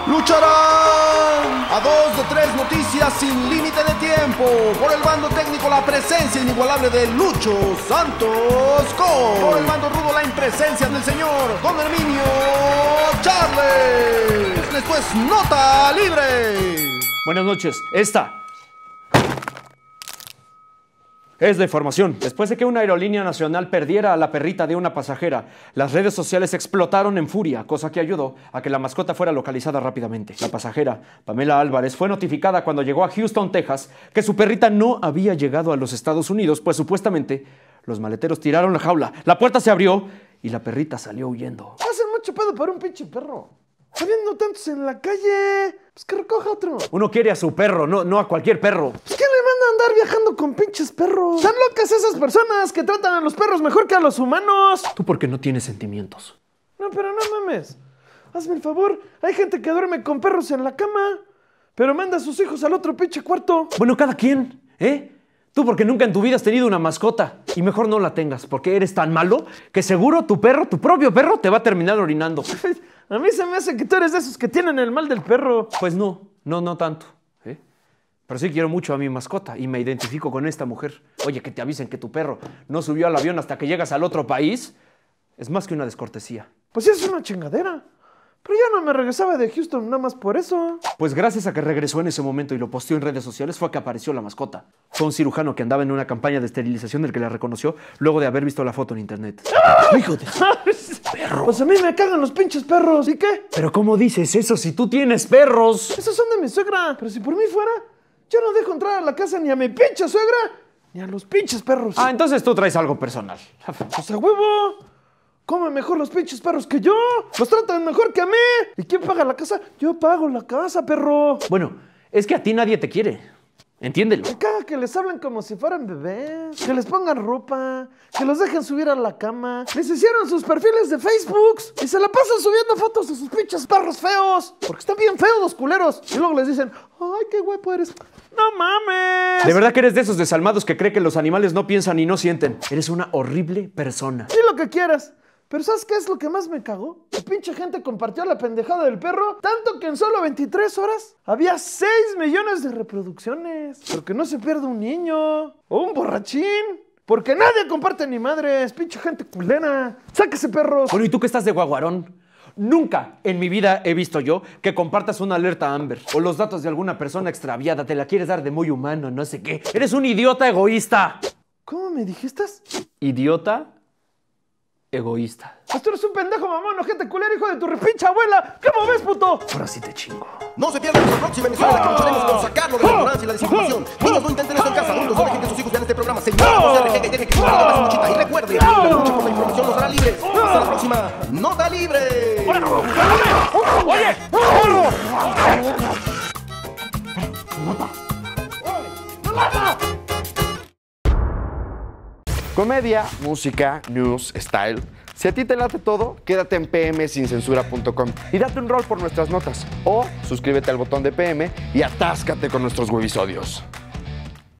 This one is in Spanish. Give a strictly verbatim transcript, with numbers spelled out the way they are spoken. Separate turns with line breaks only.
lucharán a dos de tres noticias sin límite de tiempo. Por el bando técnico, la presencia inigualable de Lucho Santos con. Por el bando rudo, la impresencia del señor Don Herminio Charles. Después, nota libre.
Buenas noches. Esta es la información. Después de que una aerolínea nacional perdiera a la perrita de una pasajera, las redes sociales explotaron en furia, cosa que ayudó a que la mascota fuera localizada rápidamente. La pasajera, Pamela Álvarez, fue notificada cuando llegó a Houston, Texas, que su perrita no había llegado a los Estados Unidos, pues supuestamente los maleteros tiraron la jaula, la puerta se abrió y la perrita salió huyendo.
Hacen mucho pedo para un pinche perro. Habiendo tantos en la calle, pues que recoja otro.
Uno quiere a su perro, no, no a cualquier perro.
Pues ¿quién le manda a andar viajando con pinches perros? Están locas esas personas que tratan a los perros mejor que a los humanos.
Tú porque no tienes sentimientos.
No, pero no mames. Hazme el favor, hay gente que duerme con perros en la cama, pero manda a sus hijos al otro pinche cuarto.
Bueno, cada quien, ¿eh? Tú porque nunca en tu vida has tenido una mascota. Y mejor no la tengas, porque eres tan malo que seguro tu perro, tu propio perro, te va a terminar orinando.
A mí se me hace que tú eres de esos que tienen el mal del perro.
Pues no, no, no tanto, ¿eh? Pero sí quiero mucho a mi mascota y me identifico con esta mujer. Oye, que te avisen que tu perro no subió al avión hasta que llegas al otro país, es más que una descortesía.
Pues sí, es una chingadera. Pero ya no me regresaba de Houston nada más por eso.
Pues gracias a que regresó en ese momento y lo posteó en redes sociales fue que apareció la mascota. Fue un cirujano que andaba en una campaña de esterilización el que la reconoció luego de haber visto la foto en internet.
¡Ah!
¡Hijo de perro!
Pues a mí me cagan los pinches perros. ¿Y qué?
¿Pero cómo dices eso si tú tienes perros?
Esos son de mi suegra. Pero si por mí fuera, yo no dejo entrar a la casa ni a mi pinche suegra ni a los pinches perros.
Ah, entonces tú traes algo personal.
Pues a huevo. Comen mejor los pinches perros que yo. Los tratan mejor que a mí. ¿Y quién paga la casa? Yo pago la casa, perro.
Bueno, es que a ti nadie te quiere. Entiéndelo.
Me caga que les hablen como si fueran bebés. Que les pongan ropa. Que los dejen subir a la cama. Les hicieron sus perfiles de Facebook. Y se la pasan subiendo fotos de sus pinches perros feos. Porque están bien feos los culeros. Y luego les dicen, ay, qué guapo eres. ¡No mames!
De verdad que eres de esos desalmados que cree que los animales no piensan y no sienten. Eres una horrible persona.
Di lo que quieras. Pero ¿sabes qué es lo que más me cagó? La pinche gente compartió la pendejada del perro, tanto que en solo veintitrés horas había seis millones de reproducciones. Pero que no se pierda un niño o un borrachín. Porque nadie comparte ni madres, pinche gente culera. ¡Sáquese, perros!
Bueno, ¿y tú que estás de guaguarón? Nunca en mi vida he visto yo que compartas una alerta Amber o los datos de alguna persona extraviada. Te la quieres dar de muy humano, no sé qué. Eres un idiota egoísta.
¿Cómo me dijiste?
Idiota egoísta.
Pues tú eres un pendejo mamón, ojete culero, hijo de tu repinche abuela. ¿Cómo ves, puto?
Ahora sí te chingo.
No se pierdan nuestra próxima emisión en la que lucharemos con sacarlo de la ignorancia y la desinformación. Niños, no intenten esto en casa. Adultos, no dejen que sus hijos vean este programa. Señor, R G, que deje que su hijo haga más luchita. Y recuerde, la lucha por la información nos hará libres. Hasta la próxima Nota Libre.
¡Oye!
Comedia, música, news, style. Si a ti te late todo, quédate en p m sin censura punto com y date un rol por nuestras notas. O suscríbete al botón de P M y atáscate con nuestros webisodios.